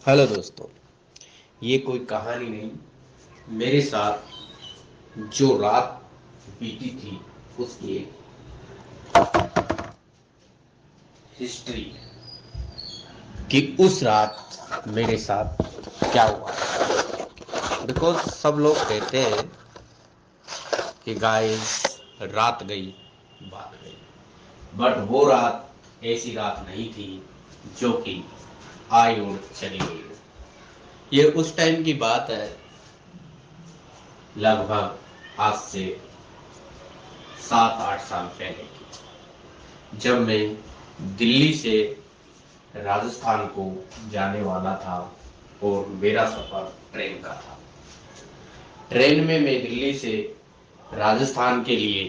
Hello दोस्तों। ये कोई कहानी नहीं, मेरे साथ जो रात बीती थी उसकी एक हिस्ट्री है कि उस रात मेरे साथ क्या हुआ। बिकॉज सब लोग कहते हैं कि गाइस रात गई बात गई, बट वो रात ऐसी रात नहीं थी जो कि आई और चली गई। ये उस टाइम की बात है, लगभग आज से 7-8 साल पहले की, जब मैं दिल्ली से राजस्थान को जाने वाला था और मेरा सफर ट्रेन का था। ट्रेन में मैं दिल्ली से राजस्थान के लिए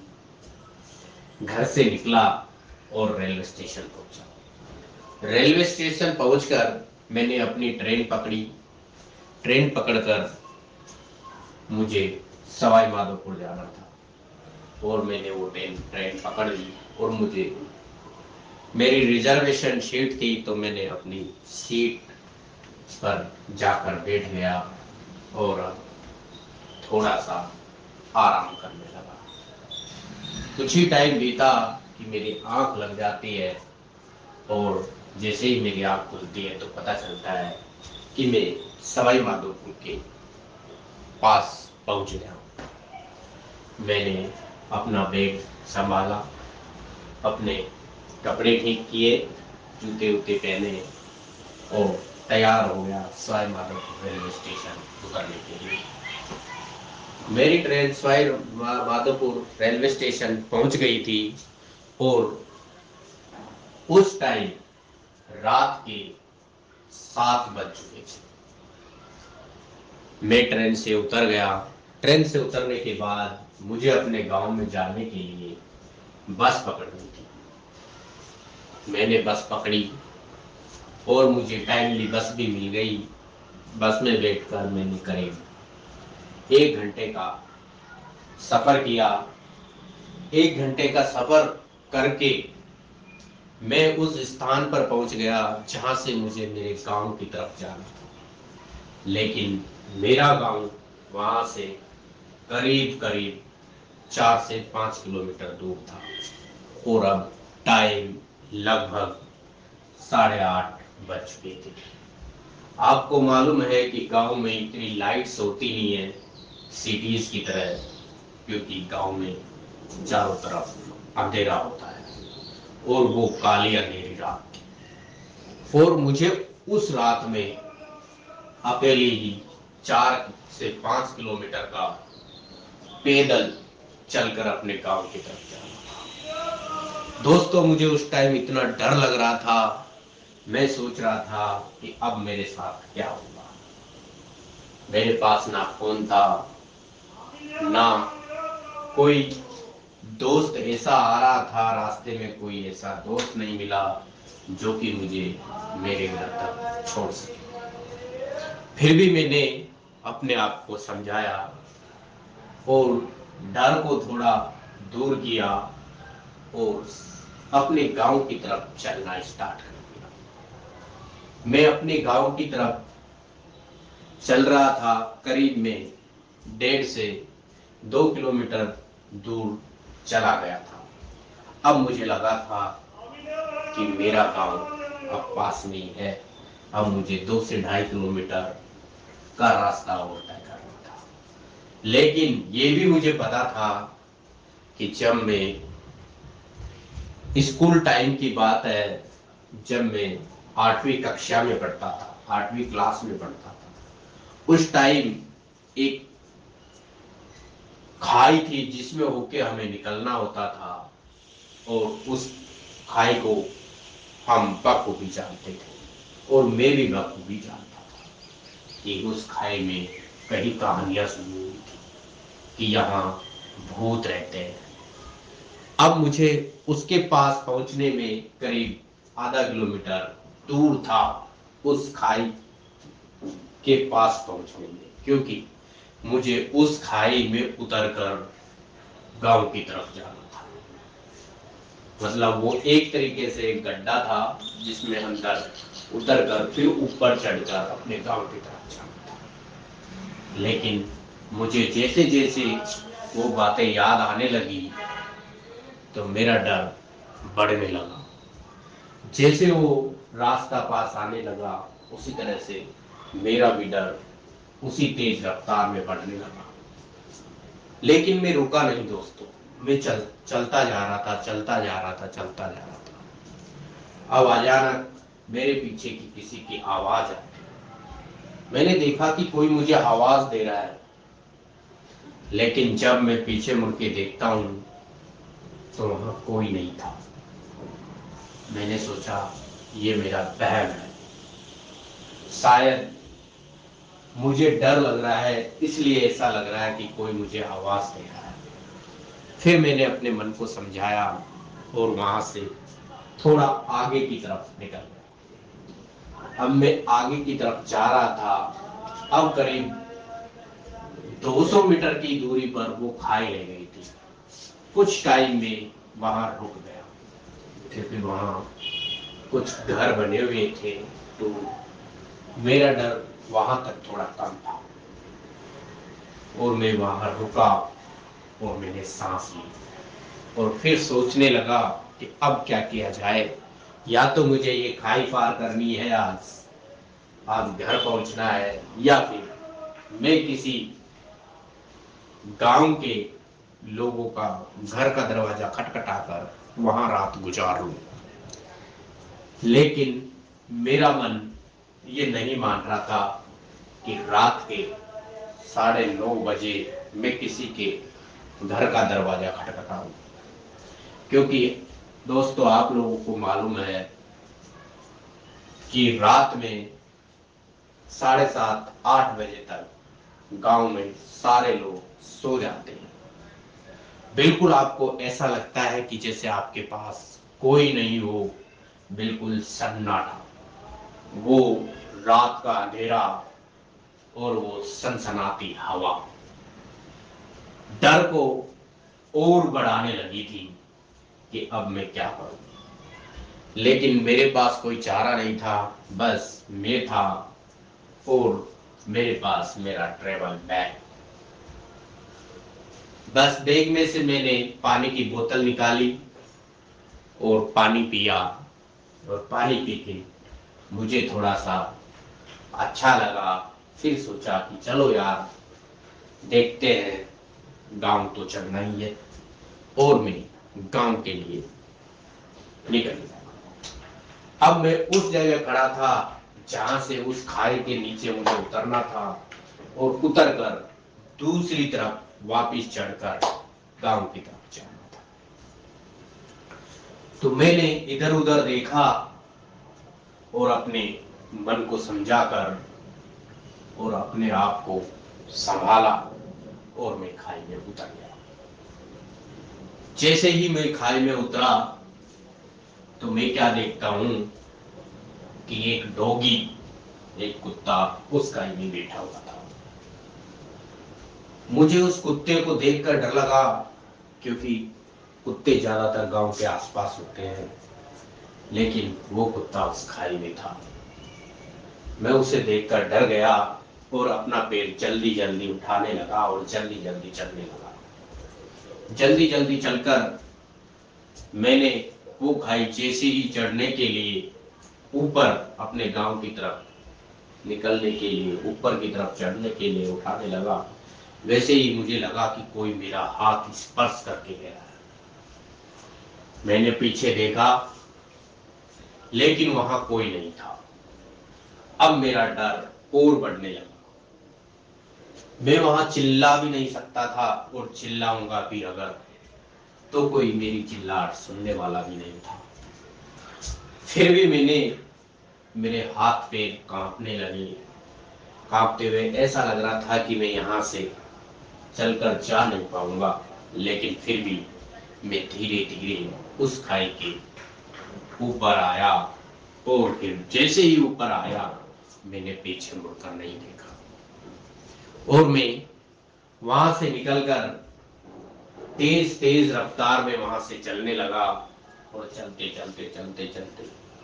घर से निकला और रेलवे स्टेशन पहुंचा। रेलवे स्टेशन पहुंचकर मैंने अपनी ट्रेन पकड़ी। ट्रेन पकड़कर मुझे सवाई माधोपुर जाना था और मैंने वो ट्रेन ट्रेन पकड़ ली और मुझे मेरी रिजर्वेशन सीट थी, तो मैंने अपनी सीट पर जाकर बैठ गया और थोड़ा सा आराम करने लगा। कुछ ही टाइम बीता कि मेरी आंख लग जाती है और जैसे ही मेरी आंख खुलती है तो पता चलता है कि मैं सवाई माधोपुर के पास पहुंच गया हूं। मैंने अपना बैग संभाला, अपने कपड़े ठीक किए, जूते उते पहने और तैयार हो गया सवाई माधोपुर रेलवे स्टेशन उतरने के लिए। मेरी train Sawai Madhopur railway station पहुंच गई थी और उस टाइम रात के 7 बज चुके थे। मैं ट्रेन से उतर गया। ट्रेन से उतरने के बाद मुझे अपने गांव में जाने के लिए बस पकड़नी थी। मैंने बस पकड़ी और मुझे टाइमली बस भी मिल गई। बस में बैठकर मैंने करीब 1 घंटे का सफर किया। 1 घंटे का सफर करके मैं उस स्थान पर पहुंच गया जहां से मुझे मेरे गांव की तरफ जाना था। लेकिन मेरा गांव वहां से करीब करीब 4 से 5 किलोमीटर दूर था और अब टाइम लगभग 8:30 बज चुके थे। आपको मालूम है कि गांव में इतनी लाइट्स होती नहीं है सिटीज की तरह, क्योंकि गांव में चारों तरफ अंधेरा होता है और वो काली अंधेरी रात थी। और मुझे उस रात में अकेले ही 4 से 5 किलोमीटर का पैदल चलकर अपने गांव की तरफ जाना। दोस्तों, मुझे उस टाइम इतना डर लग रहा था। मैं सोच रहा था कि अब मेरे साथ क्या होगा। मेरे पास ना फोन था, ना कोई दोस्त ऐसा आ रहा था। रास्ते में कोई ऐसा दोस्त नहीं मिला जो कि मुझे मेरे घर तक छोड़ सके। फिर भी मैंने अपने आप को समझाया और डर को थोड़ा दूर किया और अपने गांव की तरफ चलना स्टार्ट कर दिया। मैं अपने गांव की तरफ चल रहा था। करीब में 1.5 से 2 किलोमीटर दूर चला गया था। अब मुझे लगा था कि मेरा गांव अब पास में ही है। अब मुझे 2 से 2.5 किलोमीटर का रास्ता और तय करना था। लेकिन ये भी मुझे पता था कि जब मैं स्कूल टाइम की बात है, जब मैं 8वीं कक्षा में पढ़ता था, 8वीं क्लास में पढ़ता था, उस टाइम एक खाई थी जिसमें होके हमें निकलना होता था और उस खाई को हम बखूबी जानते थे और मैं भी बखूबी जानता था कि उस खाई में कई कहानियां सुनी हुई थी कि यहाँ भूत रहते हैं। अब मुझे उसके पास पहुंचने में करीब आधा किलोमीटर दूर था, उस खाई के पास पहुंचने में, क्योंकि मुझे उस खाई में उतरकर गांव की तरफ जाना था। मतलब वो एक तरीके से एक गड्ढा था जिसमें अंदर उतर कर फिर ऊपर चढ़कर अपने गांव की तरफ जाना था। लेकिन मुझे जैसे जैसे वो बातें याद आने लगी तो मेरा डर बढ़ने लगा। जैसे वो रास्ता पास आने लगा उसी तरह से मेरा भी डर उसी तेज रफ्तार में बढ़ने लगा। लेकिन मैं रुका नहीं दोस्तों, मैं चलता जा रहा था, चलता जा रहा था, चलता जा रहा था। अब अचानक मेरे पीछे की किसी की आवाज आई। मैंने देखा कि कोई मुझे आवाज दे रहा है, लेकिन जब मैं पीछे मुड़ के देखता हूं तो वहां कोई नहीं था। मैंने सोचा ये मेरा वहम है, शायद मुझे डर लग रहा है इसलिए ऐसा लग रहा है कि कोई मुझे आवाज दे रहा है। फिर मैंने अपने मन को समझाया और वहां से थोड़ा आगे की तरफ निकल गया। अब मैं आगे की तरफ जा रहा था। अब करीब 200 मीटर की दूरी पर वो खाई रह गई थी। कुछ टाइम में वहां रुक गया क्योंकि वहां कुछ घर बने हुए थे, तो मेरा डर वहां तक थोड़ा कम था। और मैं वहां रुका और मैंने सांस ली और फिर सोचने लगा कि अब क्या किया जाए। या तो मुझे ये खाई पार करनी है, आज घर पहुंचना है, या फिर मैं किसी गांव के लोगों का घर का दरवाजा खटखटाकर वहां रात गुजार लूं। लेकिन मेरा मन ये नहीं मान रहा था कि रात के 9:30 बजे मैं किसी के घर का दरवाजा खटखटाऊं, क्योंकि दोस्तों आप लोगों को मालूम है कि रात में 7:30-8 बजे तक गांव में सारे लोग सो जाते हैं। बिल्कुल आपको ऐसा लगता है कि जैसे आपके पास कोई नहीं हो, बिल्कुल सन्नाटा। वो रात का अंधेरा और वो सनसनाती हवा डर को और बढ़ाने लगी थी कि अब मैं क्या करूं। लेकिन मेरे पास कोई चारा नहीं था, बस मैं था और मेरे पास मेरा ट्रेवल बैग। बस बैग में से मैंने पानी की बोतल निकाली और पानी पिया, और पानी पी के मुझे थोड़ा सा अच्छा लगा। फिर सोचा कि चलो यार देखते हैं, गांव तो चलना ही है। और मैं गांव के लिए निकल गया। अब मैं उस जगह खड़ा था जहां से उस खाई के नीचे मुझे उतरना था, और उतरकर दूसरी तरफ वापस चढ़कर गांव की तरफ जाना था। तो मैंने इधर उधर देखा और अपने मन को समझाकर और अपने आप को संभाला और मैं खाई में उतर गया। जैसे ही मैं खाई में उतरा तो मैं क्या देखता हूं कि एक डॉगी, एक कुत्ता उस खाई में बैठा हुआ था। मुझे उस कुत्ते को देखकर डर लगा, क्योंकि कुत्ते ज्यादातर गांव के आसपास होते हैं, लेकिन वो कुत्ता उस खाई में था। मैं उसे देखकर डर गया और अपना पैर जल्दी जल्दी उठाने लगा और जल्दी जल्दी चलने लगा। जल्दी जल्दी चलकर मैंने वो खाई जैसे ही चढ़ने के लिए ऊपर अपने गांव की तरफ निकलने के लिए, ऊपर की तरफ चढ़ने के लिए उठाने लगा, वैसे ही मुझे लगा कि कोई मेरा हाथ स्पर्श करके गया है। मैंने पीछे देखा लेकिन वहां कोई नहीं था। अब मेरा डर और बढ़ने लगा। मैं वहां चिल्ला भी नहीं सकता था, और चिल्लाऊंगा भी अगर तो कोई मेरी चिल्लाहट सुनने वाला भी नहीं था। फिर भी मेरे हाथ पैर कांपने लगे। कांपते हुए ऐसा लग रहा था कि मैं यहां से चलकर जा नहीं पाऊंगा, लेकिन फिर भी मैं धीरे धीरे उस खाई के ऊपर आया, और फिर जैसे ही ऊपर आया मैंने पीछे मुड़कर नहीं देखा, और मैं वहां से निकलकर तेज तेज रफ्तार में वहां से चलने लगा। और चलते चलते चलते चलते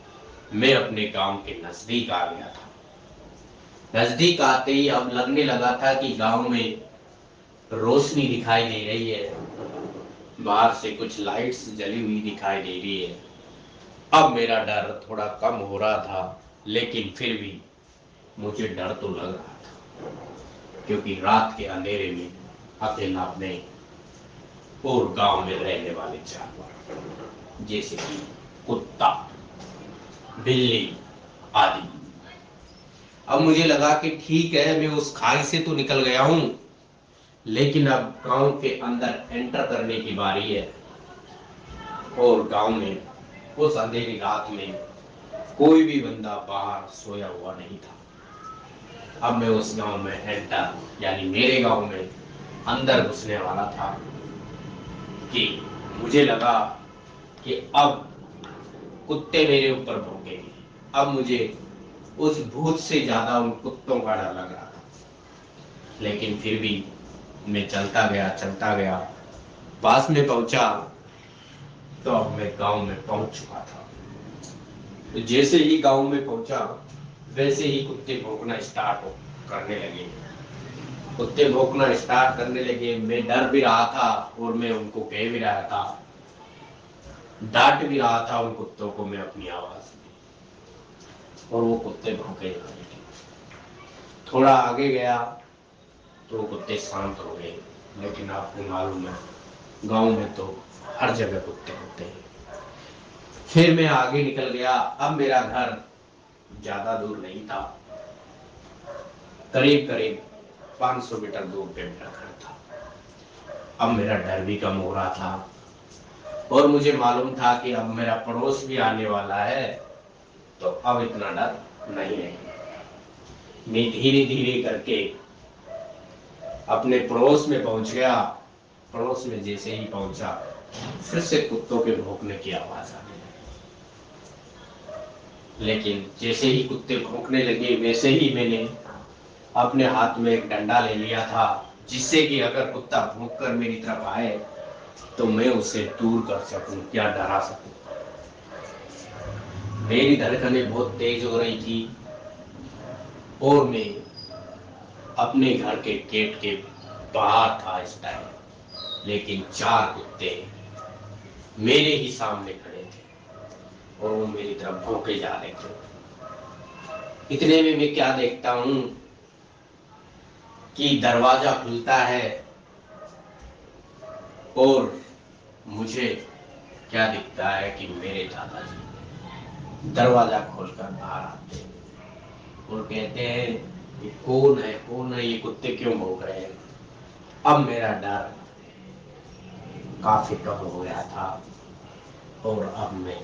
मैं अपने गांव के नजदीक आ गया था। नजदीक आते ही अब लगने लगा था कि गांव में रोशनी दिखाई दे रही है, बाहर से कुछ लाइट्स जली हुई दिखाई दे रही है। अब मेरा डर थोड़ा कम हो रहा था, लेकिन फिर भी मुझे डर तो लग रहा था, क्योंकि रात के अंधेरे में अकेला अपने और गांव में रहने वाले जानवर जैसे कि कुत्ता, बिल्ली आदि। अब मुझे लगा कि ठीक है, मैं उस खाई से तो निकल गया हूं, लेकिन अब गांव के अंदर एंटर करने की बारी है। और गांव में उस अंधेरी रात में कोई भी बंदा बाहर सोया हुआ नहीं था। अब मैं उस गांव में एंटर, यानी मेरे गांव में अंदर घुसने वाला था कि मुझे लगा कि अब कुत्ते मेरे ऊपर भौंकेंगे। अब मुझे उस भूत से ज्यादा उन कुत्तों का डर लग रहा था, लेकिन फिर भी मैं चलता गया, पास में पहुंचा तो अब मैं गांव में पहुंच चुका था। तो जैसे ही गांव में पहुंचा, वैसे ही कुत्ते भौंकना स्टार्ट करने लगे। कुत्ते भौंकना स्टार्ट करने लगे। मैं डर भी रहा था और मैं उनको कह भी रहा था, डांट भी रहा था उन कुत्तों को मैं अपनी आवाज में। और वो कुत्ते भौंके। थोड़ा आगे गया तो कुत्ते शांत हो गए, लेकिन आपको मालूम है गांव में तो हर जगह कुत्ते होते हैं। फिर मैं आगे निकल गया। अब मेरा घर ज्यादा दूर नहीं था, करीब करीब 500 मीटर दूर पे मेरा घर था। अब मेरा डर भी कम हो रहा था और मुझे मालूम था कि अब मेरा पड़ोस भी आने वाला है, तो अब इतना डर नहीं है। मैं धीरे धीरे करके अपने पड़ोस में पहुंच गया। पड़ोस में जैसे ही पहुंचा, फिर से कुत्तों के भौंकने की आवाज आ गई। लेकिन जैसे ही कुत्ते भौंकने लगे, वैसे ही मैंने अपने हाथ में एक डंडा ले लिया था, जिससे कि अगर कुत्ता भौंक कर मेरी तरफ आए तो मैं उसे दूर कर सकूं या डरा सकूं। मेरी धड़कनें बहुत तेज हो रही थी और मैं अपने घर के गेट के बाहर था इस टाइम, लेकिन 4 कुत्ते मेरे ही सामने खड़े थे और वो मेरी तरफ भौंके जा रहे थे। इतने में मैं क्या देखता हूं कि दरवाजा खुलता है और मुझे क्या दिखता है कि मेरे दादाजी दरवाजा खोलकर बाहर आते हैं और कहते हैं, ये कौन है, ये कुत्ते क्यों भौंक रहे हैं। अब मेरा डर काफी कम हो गया था और अब मैं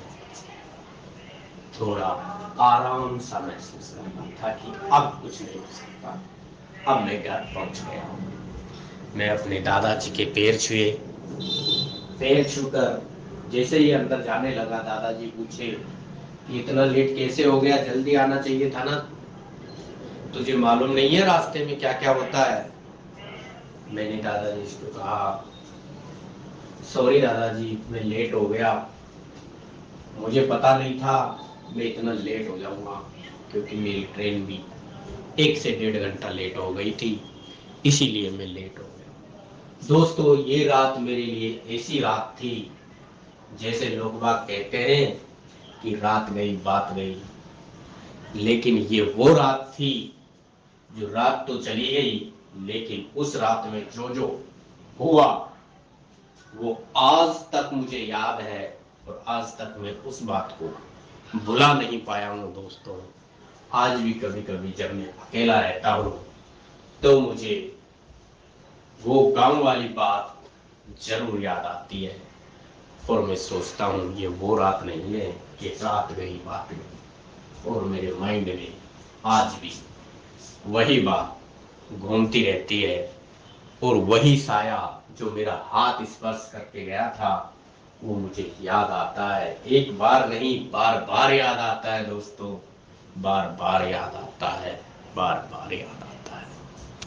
थोड़ा आराम सा महसूस कर रहा था कि अब कुछ नहीं हो सकता। अब मैं घर पहुंच गया हूं। मैं अपने दादाजी के पैर छुए। पैर छूकर जैसे ही अंदर जाने लगा, दादाजी पूछे कि इतना लेट कैसे हो गया, जल्दी आना चाहिए था ना, तुझे मालूम नहीं है रास्ते में क्या क्या होता है। मैंने दादाजी से कहा, सॉरी दादाजी, मैं लेट हो गया, मुझे पता नहीं था मैं इतना लेट हो जाऊंगा, क्योंकि मेरी ट्रेन भी 1 से 1.5 घंटा लेट हो गई थी, इसीलिए मैं लेट हो गया। दोस्तों, ये रात मेरे लिए ऐसी रात थी, जैसे लोग बाग कहते हैं कि रात गई बात गई, लेकिन ये वो रात थी जो रात तो चली गई, लेकिन उस रात में जो जो हुआ वो आज तक मुझे याद है और आज तक मैं उस बात को भुला नहीं पाया हूँ। दोस्तों, आज भी कभी कभी जब मैं अकेला रहता हूँ तो मुझे वो गांव वाली बात जरूर याद आती है और मैं सोचता हूँ ये वो रात नहीं है कि रात गई बात गई, और मेरे माइंड में आज भी वही बात घूमती रहती है और वही साया जो मेरा हाथ स्पर्श करके गया था वो मुझे याद आता है। एक बार नहीं, बार बार याद आता है दोस्तों, बार बार याद आता है, बार बार याद आता है।